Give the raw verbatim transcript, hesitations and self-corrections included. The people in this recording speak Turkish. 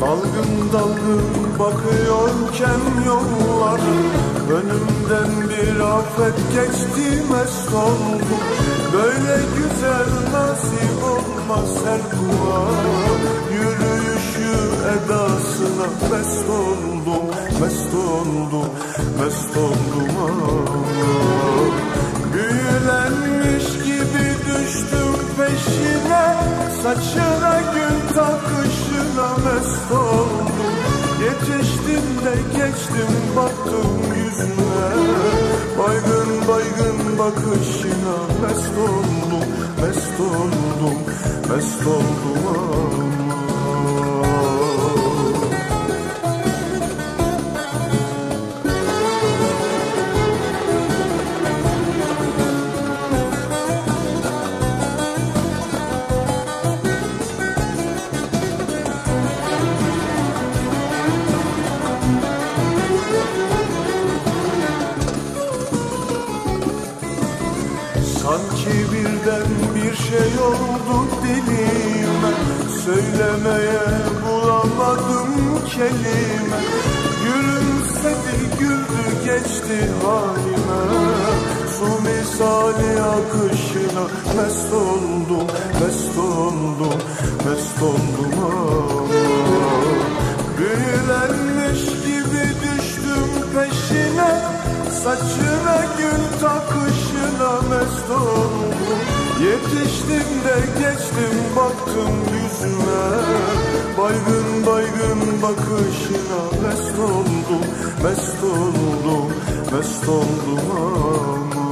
Dalgın dalgın bakıyorken yollar, önümden bir afet geçti, mest oldum. Böyle güzel nasip olmaz her kula, yürüyüşü edasına mest oldum, mest oldum, mest oldum ah. Büyülenmiş gibi düştüm peşine, saçına gül takışına mest oldum. Yetiştim de geçtim baktım yüzüne, baygın baygın bakışına mest oldum, mest oldum, mest oldum ama. Sanki birden bir şey oldu dilime, söylemeye bulamadım kelime. Gülümsedi güldü geçti halime, su misali akışına mest oldum, mest oldum, mest oldum ama. Büyülenmiş gibi düştüm peşine, saçına gül takışına mest oldum. Yetiştim de geçtim baktım yüzüne, baygın baygın bakışına mest oldum, mest oldum, mest oldum ama.